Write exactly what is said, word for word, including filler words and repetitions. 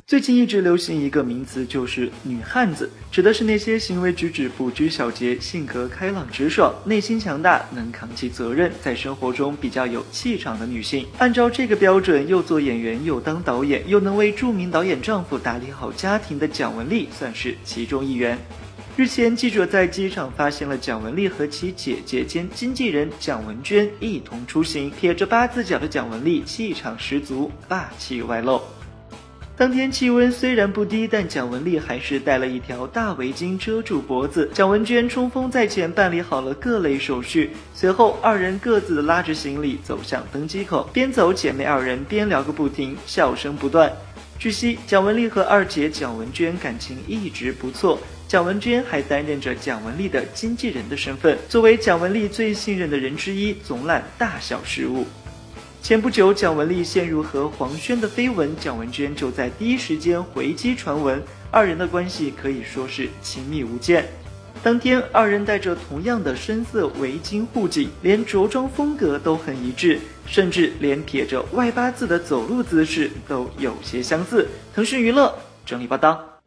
最近一直流行一个名词，就是女汉子，指的是那些行为举止不拘小节、性格开朗直爽、内心强大、能扛起责任，在生活中比较有气场的女性。按照这个标准，又做演员又当导演，又能为著名导演丈夫打理好家庭的蒋雯丽，算是其中一员。日前，记者在机场发现了蒋雯丽和其姐姐兼经纪人蒋文娟一同出行，撇着八字脚的蒋雯丽气场十足，霸气外露。当天气温虽然不低，但蒋雯丽还是戴了一条大围巾遮住脖子。蒋文娟冲锋在前，办理好了各类手续。随后，二人各自拉着行李走向登机口，边走姐妹二人边聊个不停，笑声不断。据悉，蒋雯丽和二姐蒋文娟感情一直不错，蒋文娟还担任着蒋雯丽的经纪人的身份，作为蒋雯丽最信任的人之一，总揽大小事务。前不久，蒋雯丽陷入和黄轩的绯闻，蒋文娟就在第一时间回击传闻，二人的关系可以说是亲密无间。当天，二人戴着同样的深色围巾护颈，连着装风格都很一致，甚至连撇着外八字的走路姿势都有些相似。腾讯娱乐整理报道。